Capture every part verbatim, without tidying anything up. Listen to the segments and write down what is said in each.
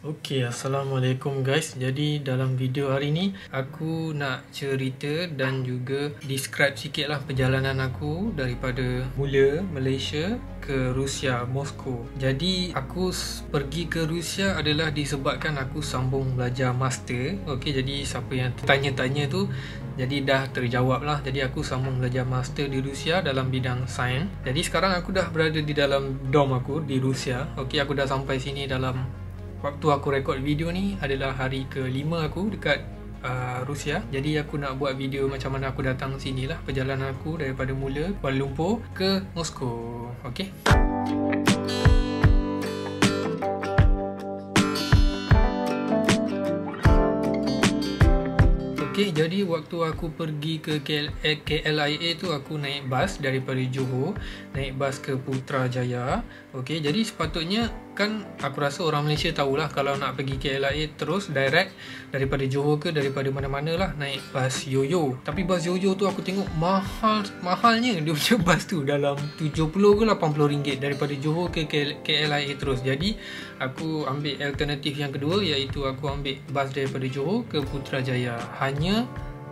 Okey, Assalamualaikum guys. Jadi dalam video hari ni aku nak cerita dan juga describe sikit lah perjalanan aku daripada mula Malaysia ke Rusia, Moskow. Jadi aku pergi ke Rusia adalah disebabkan aku sambung belajar master. Okey, jadi siapa yang tanya-tanya tu jadi dah terjawab lah. Jadi aku sambung belajar master di Rusia dalam bidang sains. Jadi sekarang aku dah berada di dalam dom aku di Rusia. Okey, aku dah sampai sini dalam waktu aku rekod video ni adalah hari kelima aku dekat uh, Rusia. Jadi aku nak buat video macam mana aku datang sini lah, perjalanan aku daripada mula Kuala Lumpur ke Moskow. Okay. Okay, jadi waktu aku pergi ke K L I A tu aku naik bas daripada Johor, naik bas ke Putrajaya. Okay, jadi sepatutnya kan aku rasa orang Malaysia tahulah kalau nak pergi K L I A terus direct daripada Johor ke daripada mana-mana lah naik bas Yoyo. Tapi bas Yoyo tu aku tengok mahal mahalnya dia punya bas tu, dalam tujuh puluh ke lapan puluh ringgit daripada Johor ke K L I A terus. Jadi aku ambil alternatif yang kedua, iaitu aku ambil bas daripada Johor ke Putrajaya. Hanya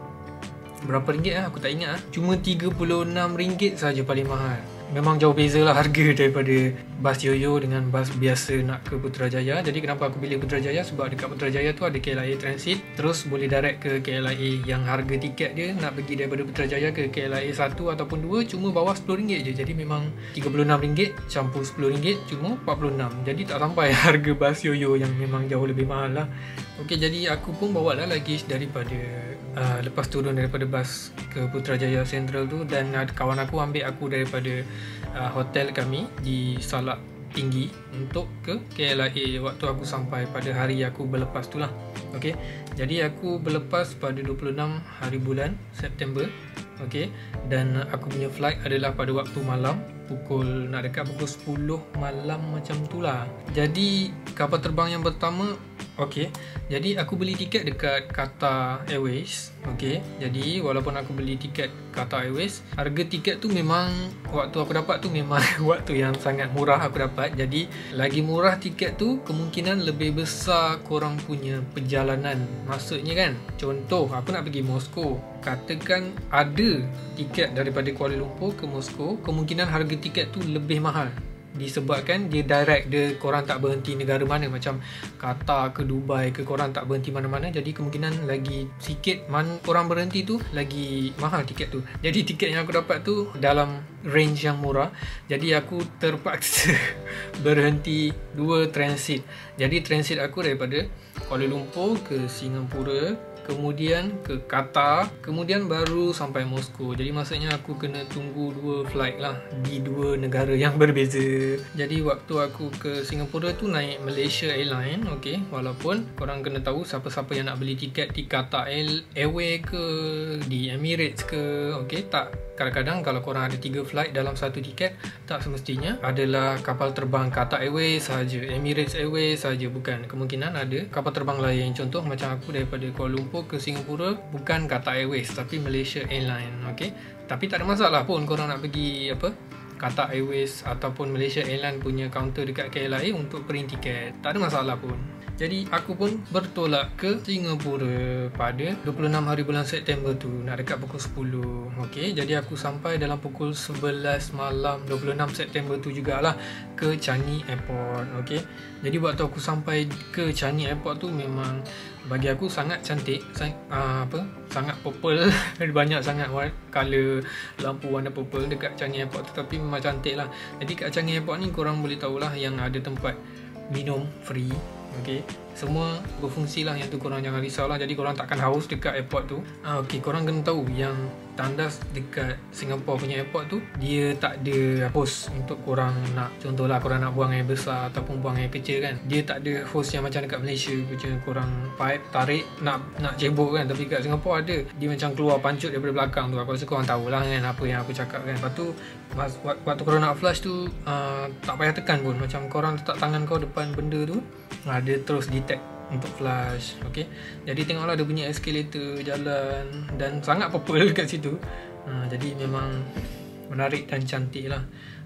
berapa ringgit lah, aku tak ingat lah. Cuma tiga puluh enam ringgit saja paling mahal. Memang jauh beza lah harga daripada bas Yoyo dengan bas biasa nak ke Putrajaya. Jadi kenapa aku pilih Putrajaya? Sebab dekat Putrajaya tu ada K L I A Transit, terus boleh direct ke K L I A yang harga tiket dia nak pergi daripada Putrajaya ke K L I A satu ataupun dua cuma bawah sepuluh ringgit je. Jadi memang tiga puluh enam ringgit campur sepuluh ringgit cuma empat puluh enam. Jadi tak sampai harga bas Yoyo yang memang jauh lebih mahal lah. Okey, jadi aku pun bawa lah luggage daripada uh, lepas turun daripada bas ke Putrajaya Central tu, dan uh, kawan aku ambil aku daripada uh, hotel kami di Salak Tinggi untuk ke K L I A waktu aku sampai pada hari aku berlepas tu lah. Okey, jadi aku berlepas pada dua puluh enam hari bulan September. Okey, dan aku punya flight adalah pada waktu malam, pukul nak dekat pukul sepuluh malam macam tu lah. Jadi kapal terbang yang pertama, okey, jadi aku beli tiket dekat Qatar Airways. Okey, jadi walaupun aku beli tiket Qatar Airways, harga tiket tu memang waktu aku dapat tu memang waktu yang sangat murah aku dapat. Jadi lagi murah tiket tu, kemungkinan lebih besar korang punya perjalanan. Maksudnya kan, contoh aku nak pergi Moskow, katakan ada tiket daripada Kuala Lumpur ke Moskow, kemungkinan harga tiket tu lebih mahal disebabkan dia direct, dia korang tak berhenti negara mana, macam Qatar ke Dubai ke, korang tak berhenti mana-mana. Jadi kemungkinan lagi sikit man korang berhenti tu lagi mahal tiket tu. Jadi tiket yang aku dapat tu dalam range yang murah. Jadi aku terpaksa berhenti dua transit. Jadi transit aku daripada Kuala Lumpur ke Singapura, kemudian ke Qatar, kemudian baru sampai Moskow. Jadi maksudnya aku kena tunggu dua flight lah di dua negara yang berbeza. Jadi waktu aku ke Singapura tu naik Malaysia Airlines. Okay, walaupun korang kena tahu siapa-siapa yang nak beli tiket di Qatar Airways ke, di Emirates ke, okay, tak, kadang-kadang kalau korang ada tiga flight dalam satu tiket, tak semestinya adalah kapal terbang Qatar Airways sahaja, Emirates Airways sahaja, bukan. Kemungkinan ada kapal terbang lain. Contoh macam aku daripada Kuala Lumpur ke Singapura bukan Qatar Airways tapi Malaysia Airlines. Okey, tapi tak ada masalah pun korang nak pergi apa Qatar Airways ataupun Malaysia Airlines punya kaunter dekat K L I A untuk print tiket, tak ada masalah pun. Jadi aku pun bertolak ke Singapura pada dua puluh enam hari bulan September tu, nak dekat pukul sepuluh. Okey, jadi aku sampai dalam pukul sebelas malam dua puluh enam September tu jugalah ke Changi Airport. Okey, jadi waktu aku sampai ke Changi Airport tu memang bagi aku sangat cantik, sang, uh, apa, sangat purple. Banyak sangat color lampu warna purple dekat Changi Airport tu, tapi memang cantik lah. Jadi kat Changi Airport ni korang boleh tahulah yang ada tempat minum free. Okey, semua berfungsi lah, yang tu korang jangan risau lah. Jadi korang takkan haus dekat airport tu. ah, Okey, korang kena tahu yang tandas dekat Singapore punya airport tu, dia tak ada hose untuk korang nak, contohlah korang nak buang air besar ataupun buang air kecil kan, dia tak ada hose yang macam dekat Malaysia macam korang pipe tarik nak nak cebok kan. Tapi kat Singapore ada, dia macam keluar pancut daripada belakang tu. Aku rasa korang tahulah kan apa yang aku cakap kan. Lepas tu waktu korang nak flush tu, uh, tak payah tekan pun, macam korang letak tangan kau depan benda tu, uh, dia terus detect untuk flush. Okey, jadi tengoklah dia punya escalator jalan dan sangat purple kat situ. Ha, jadi memang menarik dan cantik lah.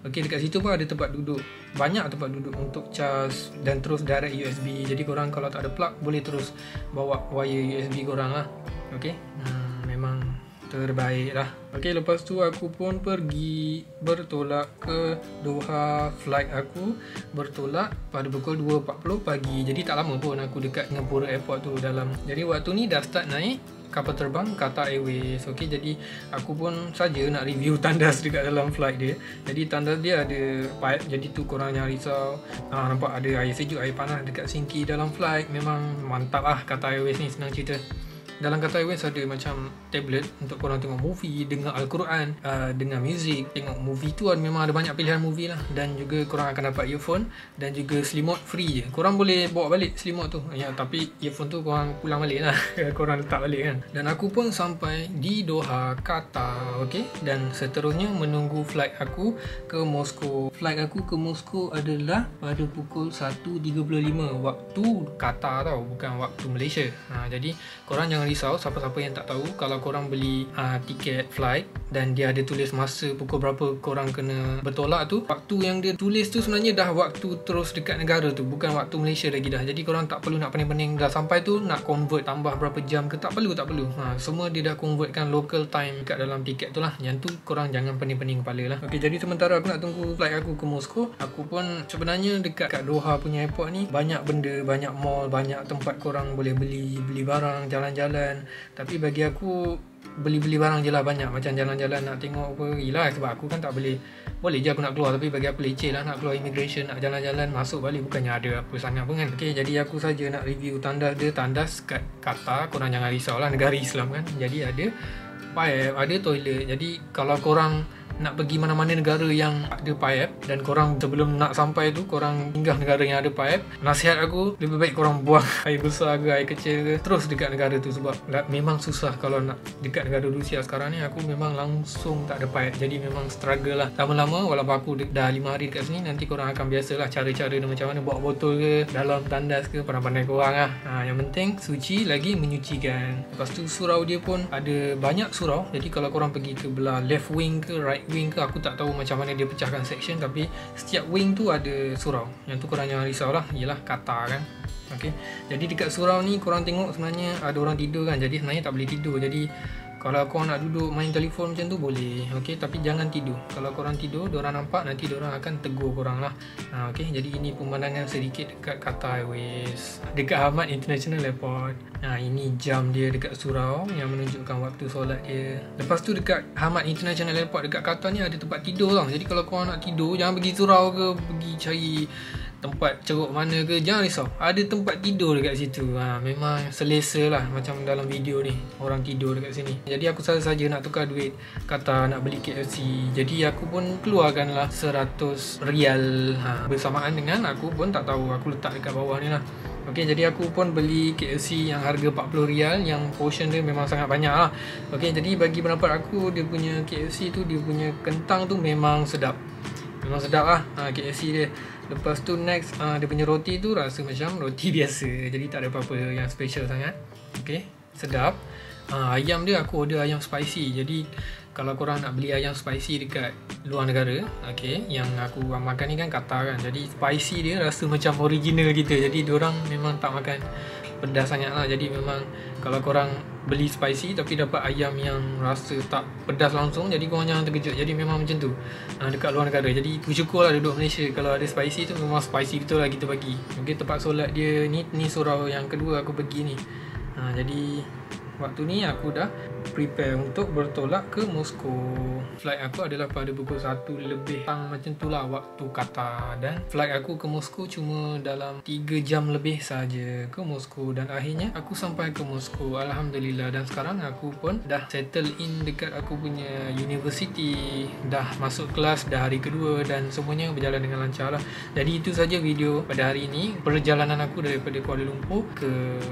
Okey, dekat situ pun ada tempat duduk. Banyak tempat duduk untuk cas dan terus direct U S B. Jadi korang kalau tak ada plug boleh terus bawa wire U S B korang lah. Okey. Hmm, memang terbaik lah. Okey, lepas tu aku pun pergi bertolak ke Doha. Flight aku bertolak pada pukul dua empat puluh pagi. Jadi tak lama pun aku dekat Singapore Airport tu dalam. Jadi waktu ni dah start naik kapal terbang Qatar Airways. Okey, jadi aku pun saja nak review tandas dekat dalam flight dia. Jadi tandas dia ada pipe, jadi tu korang jangan risau. Ha, nampak ada air sejuk, air panas dekat sinki dalam flight. Memang mantap lah Qatar Airways ni, senang cerita. Dalam Qatar Airways ada macam tablet untuk korang tengok movie, dengar Al-Quran, uh, dengar muzik. Tengok movie tu ada, memang ada banyak pilihan movie lah. Dan juga korang akan dapat earphone dan juga selimut free je. Korang boleh bawa balik selimut tu ya, tapi earphone tu korang pulang balik lah. Korang letak balik kan. Dan aku pun sampai di Doha, Qatar. Okay? Dan seterusnya menunggu flight aku ke Moskow. Flight aku ke Moskow adalah pada pukul satu tiga puluh lima waktu Qatar tau, bukan waktu Malaysia. Ha, jadi korang jangan risau, siapa-siapa yang tak tahu, kalau korang beli uh, tiket flight dan dia ada tulis masa pukul berapa korang kena bertolak tu, waktu yang dia tulis tu sebenarnya dah waktu terus dekat negara tu, bukan waktu Malaysia lagi dah. Jadi korang tak perlu nak pening-pening dah sampai tu nak convert tambah berapa jam ke, tak perlu, tak perlu. Ha, semua dia dah convertkan local time dekat dalam tiket tu lah. Yang tu korang jangan pening-pening kepala lah. Okey, jadi sementara aku nak tunggu flight aku ke Moskow, aku pun sebenarnya dekat kat Doha punya airport ni banyak benda, banyak mall, banyak tempat korang boleh beli beli barang, jalan-jalan. Tapi bagi aku beli-beli barang je lah banyak. Macam jalan-jalan nak tengok apa, yelah sebab aku kan tak boleh, boleh je aku nak keluar, tapi bagi aku leceh lah nak keluar immigration, nak jalan-jalan masuk balik, bukannya ada apa sangat pun kan. Okay, jadi aku saja nak review tandas dia. Tandas kat Qatar, korang jangan risau lah, negara Islam kan. Jadi ada pipe, ada toilet. Jadi kalau korang nak pergi mana-mana negara yang ada pipe dan korang sebelum nak sampai tu korang singgah negara yang ada pipe, nasihat aku lebih baik korang buang air besar ke air kecil ke terus dekat negara tu, sebab memang susah kalau nak dekat negara Rusia sekarang ni. Aku memang langsung tak ada pipe, jadi memang struggle lah. Lama-lama walaupun aku dah lima hari dekat sini, nanti korang akan biasalah cara-cara dia macam mana bawa botol ke dalam tandas ke, pandai-pandai korang lah. Ha, yang penting suci lagi menyucikan. Lepas tu surau dia pun ada banyak surau, jadi kalau korang pergi ke belah left wing ke right wing ke, aku tak tahu macam mana dia pecahkan section, tapi setiap wing tu ada surau. Yang tu korang jangan risau lah, yelah Qatar kan. Okay, jadi dekat surau ni korang tengok sebenarnya ada orang tidur kan, jadi sebenarnya tak boleh tidur. Jadi kalau korang nak duduk main telefon macam tu boleh, okay, tapi jangan tidur. Kalau korang tidur, diorang nampak, nanti diorang akan tegur korang lah. ha, okay, jadi ini pemandangan sedikit dekat Qatar Airways, dekat Hamad International Airport. Ha, ini jam dia dekat surau yang menunjukkan waktu solat dia. Lepas tu dekat Hamad International Airport dekat Qatar ni ada tempat tidur tau. Jadi kalau korang nak tidur, jangan pergi surau ke, pergi cari tempat ceruk mana ke, jangan risau, ada tempat tidur dekat situ. ha, Memang selesa lah, macam dalam video ni orang tidur dekat sini. Jadi aku saja-saja nak tukar duit kata nak beli K F C, jadi aku pun keluarkan lah seratus rial. ha, Bersamaan dengan aku pun tak tahu, aku letak dekat bawah ni lah. Okey, jadi aku pun beli K F C yang harga empat puluh rial, yang portion dia memang sangat banyak lah. Okey, jadi bagi pendapat aku, dia punya K F C tu, dia punya kentang tu memang sedap. Memang sedap lah ha, K F C dia. Lepas tu next, uh, dia punya roti tu rasa macam roti biasa, jadi tak ada apa-apa yang special sangat. Okey, sedap. uh, Ayam dia aku order ayam spicy. Jadi kalau korang nak beli ayam spicy dekat luar negara, okey, yang aku makan ni kan Qatar kan, jadi spicy dia rasa macam original kita. Jadi diorang memang tak makan pedas sangat lah. Jadi memang kalau korang beli spicy tapi dapat ayam yang rasa tak pedas langsung, jadi korang jangan terkejut. Jadi memang macam tu ha, dekat luar negara. Jadi bersyukur lah duduk Malaysia, kalau ada spicy tu memang spicy betul lah kita bagi. Okay, tempat solat dia ni, ni surau yang kedua aku pergi ni. ha, Jadi waktu ni aku dah prepare untuk bertolak ke Moskow. Flight aku adalah pada pukul satu lebih tang macam tu lah waktu Qatar. Dan flight aku ke Moskow cuma dalam tiga jam lebih saja ke Moskow. Dan akhirnya aku sampai ke Moskow, Alhamdulillah. Dan sekarang aku pun dah settle in dekat aku punya university, dah masuk kelas dah hari kedua, dan semuanya berjalan dengan lancar lah. Jadi itu saja video pada hari ini, perjalanan aku daripada Kuala Lumpur ke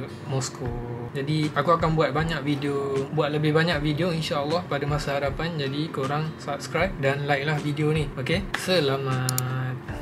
Moskow. Jadi aku akan buat banyak video, buat lebih banyak video insya-Allah pada masa hadapan. Jadi korang subscribe dan like lah video ni. Okey, selamat.